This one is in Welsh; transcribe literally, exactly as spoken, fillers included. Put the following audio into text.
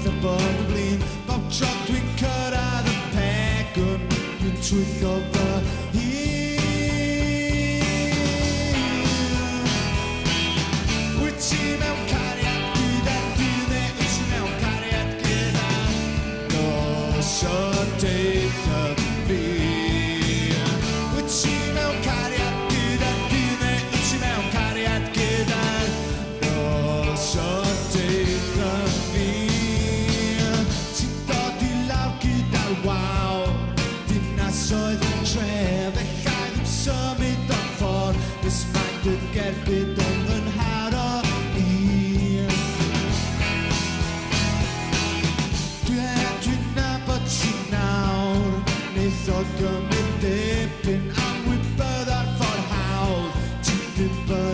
a bod yn blin. Bob tro dwi'n cyrraedd y pegwn, dwi'n trwytho fy hun. Wyt ti mewn cariad gyda dyn neu wyt ti mewn cariad gyda nos o deitha fi? Wyt ti mewn cariad gyda dyn neu wyt ti mewn cariad gyda nos o deitha fi? Ti'n dod i lawr gyda'r waw, dinasoedd yn tref, ellai ddim symud o'r ffordd, nes ma'n dy gerbyd yn fy nharo i. Dwi dwi'n nabod ti nawr, neith o gymryd dipyn am wybod ar ffordd hawdd, ti ddim